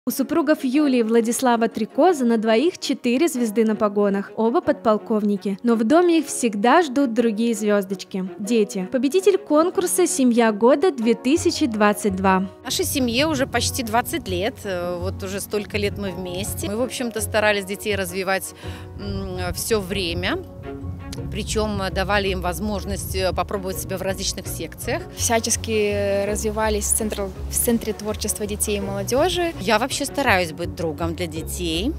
У супругов Юлии и Владислава Трикоза на двоих 4 звезды на погонах, оба подполковники. Но в доме их всегда ждут другие звездочки – дети. Победитель конкурса «Семья года 2022». Нашей семье уже почти 20 лет, вот уже столько лет мы вместе. Мы, в общем-то, старались детей развивать все время. Причем давали им возможность попробовать себя в различных секциях. Всячески развивались в Центре творчества детей и молодежи. Я вообще стараюсь быть другом для детей.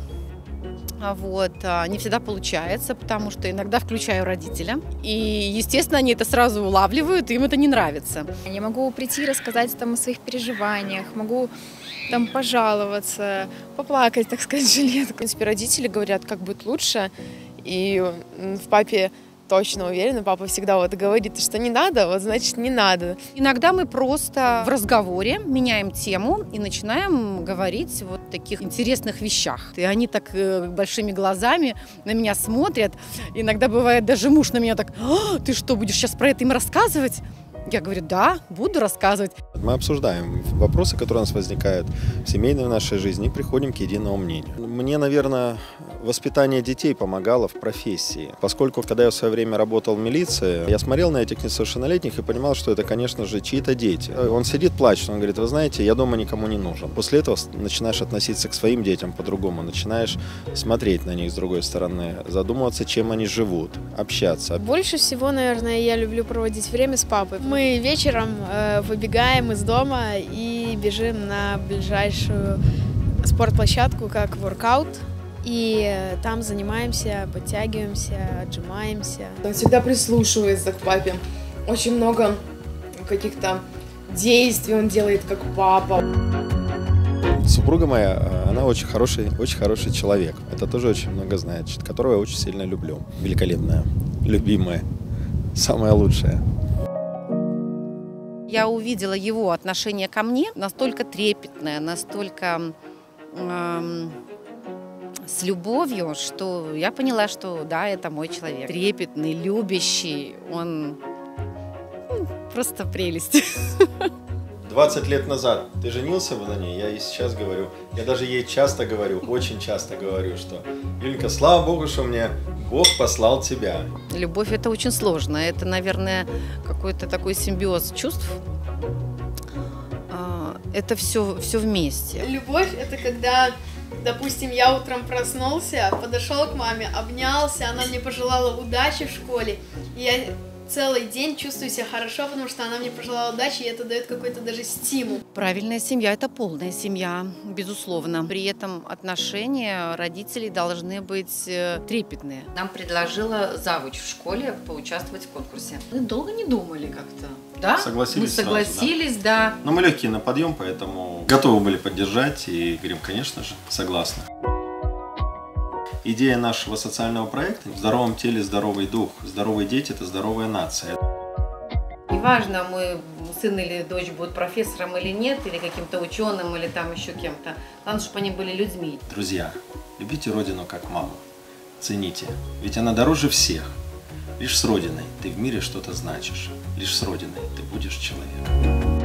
Не всегда получается, потому что иногда включаю родителя. И, естественно, они это сразу улавливают, и им это не нравится. Я могу прийти рассказать о своих переживаниях, могу пожаловаться, поплакать, так сказать, жилетку. В принципе, родители говорят, как будет лучше. И в папе точно уверена, папа всегда говорит, что не надо, значит не надо. Иногда мы просто в разговоре меняем тему и начинаем говорить о таких интересных вещах. И они так большими глазами на меня смотрят. Иногда бывает даже муж на меня так: ты что, будешь сейчас про это им рассказывать? Я говорю: да, буду рассказывать. Мы обсуждаем вопросы, которые у нас возникают в семейной нашей жизни, и приходим к единому мнению. Мне, наверное, воспитание детей помогало в профессии, поскольку, когда я в свое время работал в милиции, я смотрел на этих несовершеннолетних и понимал, что это, конечно же, чьи-то дети. Он сидит, плачет, он говорит: вы знаете, я дома никому не нужен. После этого начинаешь относиться к своим детям по-другому, начинаешь смотреть на них с другой стороны, задумываться, чем они живут, общаться. Больше всего, наверное, я люблю проводить время с папой. Мы вечером выбегаем из дома и бежим на ближайшую спортплощадку, как воркаут. И там занимаемся, подтягиваемся, отжимаемся. Он всегда прислушивается к папе. Очень много каких-то действий он делает как папа. Супруга моя, она очень хороший человек. Это тоже очень много значит, которого я очень сильно люблю. Великолепная, любимая, самая лучшая. Я увидела его отношение ко мне настолько трепетное, настолько с любовью, что я поняла, что да, это мой человек. Трепетный, любящий, он просто прелесть. 20 лет назад ты женился на ней, я ей сейчас говорю, я даже ей часто говорю, очень часто говорю, что: Юленька, слава Богу, что мне Бог послал тебя. Любовь – это очень сложно, это, наверное, какой-то такой симбиоз чувств. Это все вместе. Любовь – это когда, допустим, я утром проснулся, подошел к маме, обнялся, она мне пожелала удачи в школе, и я целый день чувствую себя хорошо, потому что она мне пожелала удачи, и это дает какой-то даже стимул. Правильная семья – это полная семья, безусловно. При этом отношения родителей должны быть трепетные. Нам предложила завуч в школе поучаствовать в конкурсе. Мы долго не думали как-то. Да? Согласились. Мы согласились, сразу, да. Но мы легкие на подъем, поэтому готовы были поддержать и говорим, конечно же, согласны. Идея нашего социального проекта – в здоровом теле здоровый дух, здоровые дети – это здоровая нация. Неважно, мой сын или дочь будут профессором или нет, или каким-то ученым, или там еще кем-то. Главное, чтобы они были людьми. Друзья, любите Родину как маму, цените, ведь она дороже всех. Лишь с Родиной ты в мире что-то значишь, лишь с Родиной ты будешь человеком.